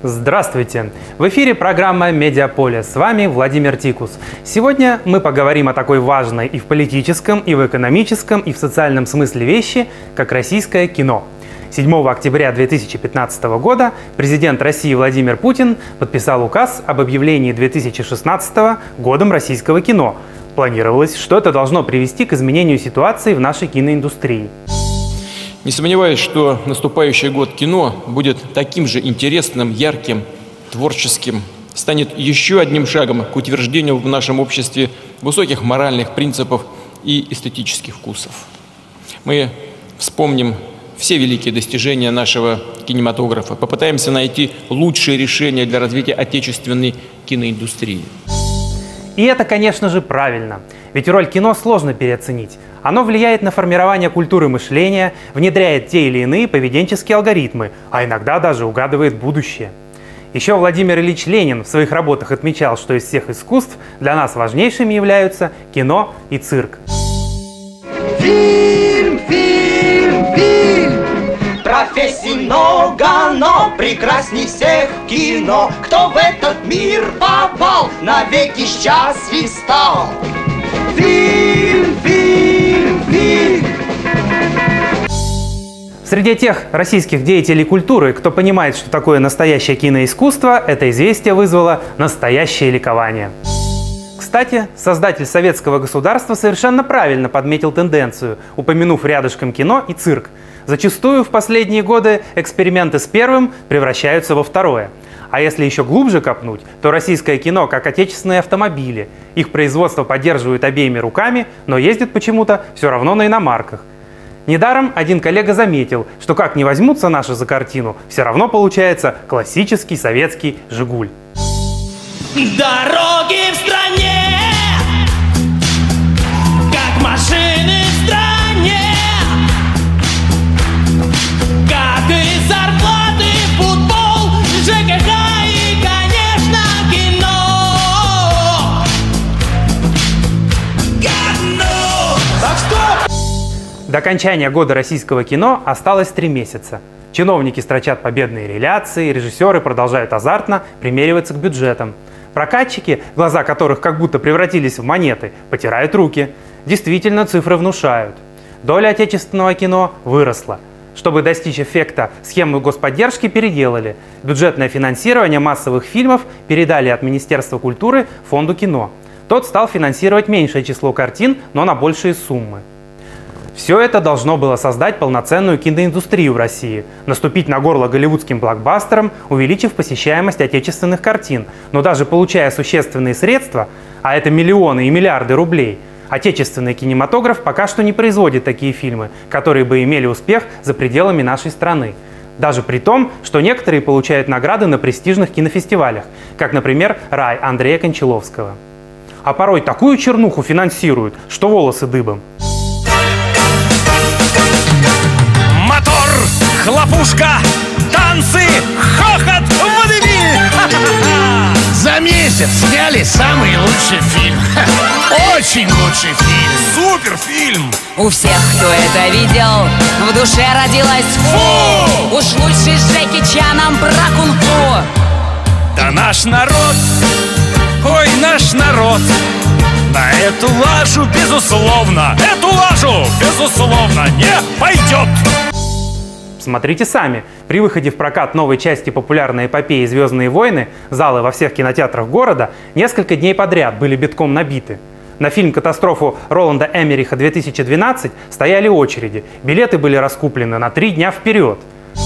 Здравствуйте! В эфире программа «Медиаполе». С вами Владимир Тикус. Сегодня мы поговорим о такой важной и в политическом, и в экономическом, и в социальном смысле вещи, как российское кино. 7 октября 2015 года президент России Владимир Путин подписал указ об объявлении 2016 годом российского кино. Планировалось, что это должно привести к изменению ситуации в нашей киноиндустрии. Не сомневаюсь, что наступающий год кино будет таким же интересным, ярким, творческим, станет еще одним шагом к утверждению в нашем обществе высоких моральных принципов и эстетических вкусов. Мы вспомним все великие достижения нашего кинематографа, попытаемся найти лучшие решения для развития отечественной киноиндустрии. И это, конечно же, правильно. Ведь роль кино сложно переоценить. Оно влияет на формирование культуры мышления, внедряет те или иные поведенческие алгоритмы, а иногда даже угадывает будущее. Еще Владимир Ильич Ленин в своих работах отмечал, что из всех искусств для нас важнейшими являются кино и цирк. Фильм! Профессий много, но прекрасней всех кино. Кто в этот мир попал, навеки счастлив стал. Фильм! Среди тех российских деятелей культуры, кто понимает, что такое настоящее киноискусство, это известие вызвало настоящее ликование. Кстати, создатель советского государства совершенно правильно подметил тенденцию, упомянув рядышком кино и цирк. Зачастую в последние годы эксперименты с первым превращаются во второе. А если еще глубже копнуть, то российское кино как отечественные автомобили. Их производство поддерживают обеими руками, но ездят почему-то все равно на иномарках. Недаром один коллега заметил, что как ни возьмутся наши за картину, все равно получается классический советский «Жигуль». Дороги в стране, как машины в стране, как и зарплаты, футбол, ЖКХ и, конечно, кино. Так что... До окончания года российского кино осталось 3 месяца. Чиновники строчат победные реляции, режиссеры продолжают азартно примериваться к бюджетам. Прокатчики, глаза которых как будто превратились в монеты, потирают руки. Действительно, цифры внушают. Доля отечественного кино выросла. Чтобы достичь эффекта, схему господдержки переделали. Бюджетное финансирование массовых фильмов передали от Министерства культуры Фонду кино. Тот стал финансировать меньшее число картин, но на большие суммы. Все это должно было создать полноценную киноиндустрию в России, наступить на горло голливудским блокбастерам, увеличив посещаемость отечественных картин. Но даже получая существенные средства, а это миллионы и миллиарды рублей, отечественный кинематограф пока что не производит такие фильмы, которые бы имели успех за пределами нашей страны. Даже при том, что некоторые получают награды на престижных кинофестивалях, как, например, «Рай» Андрея Кончаловского. А порой такую чернуху финансируют, что волосы дыбом. Мотор, хлопушка, танцы, хохот, водевиль! За месяц сняли самый лучший фильм. Очень лучший фильм. Суперфильм! У всех, кто это видел, в душе родилась фу! Уж лучше с Джеки Чаном про кунг-фу. Да наш народ, ой, наш народ, на эту лажу, безусловно, не пойдет! Смотрите сами. При выходе в прокат новой части популярной эпопеи «Звездные войны» залы во всех кинотеатрах города несколько дней подряд были битком набиты. На фильм-катастрофу Роланда Эммериха 2012 стояли очереди. Билеты были раскуплены на 3 дня вперед.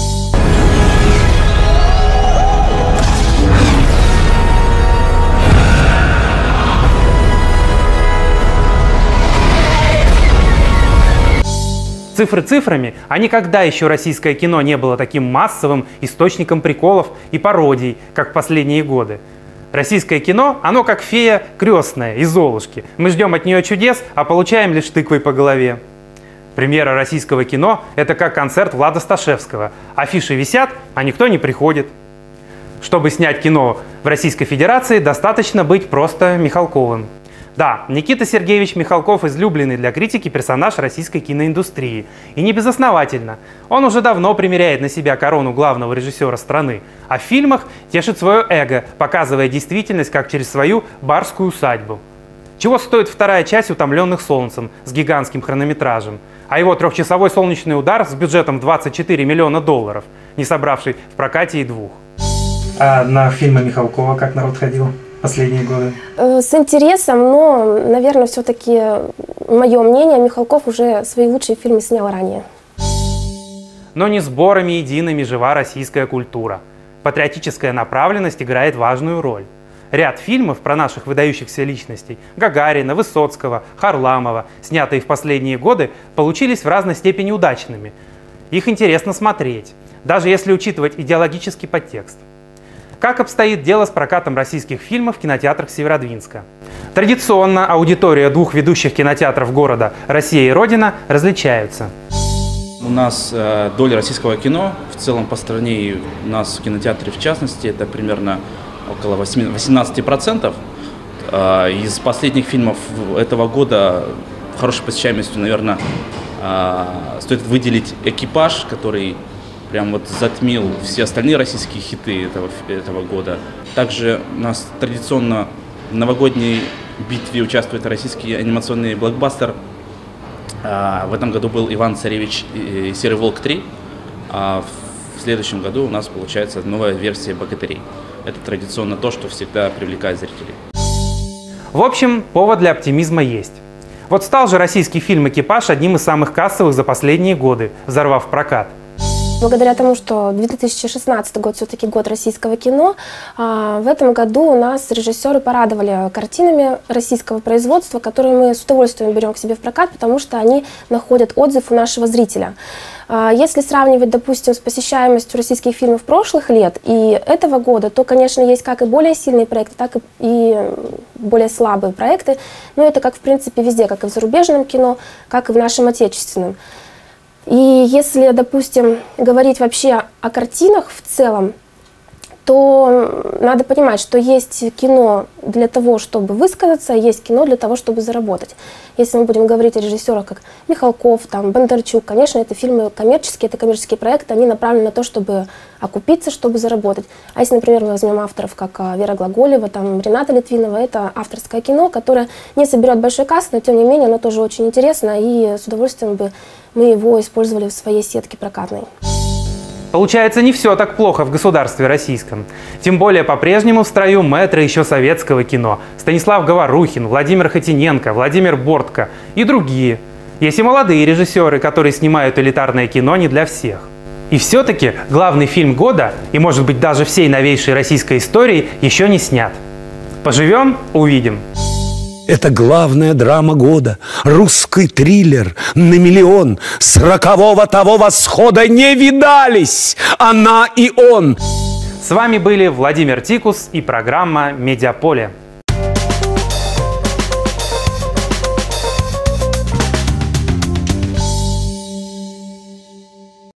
Цифры цифрами, а никогда еще российское кино не было таким массовым источником приколов и пародий, как в последние годы. Российское кино, оно как фея крестная из «Золушки». Мы ждем от нее чудес, а получаем лишь тыквой по голове. Премьера российского кино – это как концерт Влада Сташевского. Афиши висят, а никто не приходит. Чтобы снять кино в Российской Федерации, достаточно быть просто Михалковым. Да, Никита Сергеевич Михалков – излюбленный для критики персонаж российской киноиндустрии. И не безосновательно. Он уже давно примеряет на себя корону главного режиссера страны, а в фильмах тешит свое эго, показывая действительность как через свою барскую усадьбу. Чего стоит вторая часть «Утомленных солнцем» с гигантским хронометражем, а его трехчасовой солнечный удар с бюджетом 24 миллиона долларов, не собравший в прокате и двух. А на фильмы Михалкова как народ ходил последние годы? С интересом, но, наверное, все-таки, мое мнение, Михалков уже свои лучшие фильмы снял ранее. Но не сборами едиными жива российская культура. Патриотическая направленность играет важную роль. Ряд фильмов про наших выдающихся личностей – Гагарина, Высоцкого, Харламова, снятые в последние годы, получились в разной степени удачными. Их интересно смотреть, даже если учитывать идеологический подтекст. Как обстоит дело с прокатом российских фильмов в кинотеатрах Северодвинска? Традиционно аудитория двух ведущих кинотеатров города «Россия» и «Родина» различаются. У нас доля российского кино в целом по стране и у нас в кинотеатре в частности это примерно около 18%. Из последних фильмов этого года хорошей посещаемостью, наверное, стоит выделить «Экипаж», который прям вот затмил все остальные российские хиты этого года. Также у нас традиционно в новогодней битве участвует российский анимационный блокбастер. В этом году был «Иван-Царевич и Серый волк 3», а в следующем году у нас получается новая версия «Богатырей». Это традиционно то, что всегда привлекает зрителей. В общем, повод для оптимизма есть. Вот стал же российский фильм «Экипаж» одним из самых кассовых за последние годы, взорвав прокат. Благодаря тому, что 2016 год все-таки год российского кино, в этом году у нас режиссеры порадовали картинами российского производства, которые мы с удовольствием берем к себе в прокат, потому что они находят отзыв у нашего зрителя. Если сравнивать, допустим, с посещаемостью российских фильмов прошлых лет и этого года, то, конечно, есть как и более сильные проекты, так и более слабые проекты. Но это как, в принципе, везде, как и в зарубежном кино, как и в нашем отечественном. И если, допустим, говорить вообще о картинах в целом, то надо понимать, что есть кино для того, чтобы высказаться, есть кино для того, чтобы заработать. Если мы будем говорить о режиссерах, как Михалков, Бондарчук, конечно, это фильмы коммерческие, это коммерческие проекты, они направлены на то, чтобы окупиться, чтобы заработать. А если, например, мы возьмем авторов, как Вера Глаголева, Рената Литвинова, это авторское кино, которое не соберет большой кассы, но тем не менее оно тоже очень интересно, и с удовольствием бы мы его использовали в своей сетке прокатной. Получается, не все так плохо в государстве российском. Тем более по-прежнему в строю мэтры еще советского кино. Станислав Говорухин, Владимир Хотиненко, Владимир Бортко и другие. Есть и молодые режиссеры, которые снимают элитарное кино не для всех. И все-таки главный фильм года, и может быть даже всей новейшей российской истории, еще не снят. Поживем – увидим. Это главная драма года, русский триллер на миллион. С рокового того восхода не видались она и он. С вами были Владимир Тикус и программа «Медиаполе».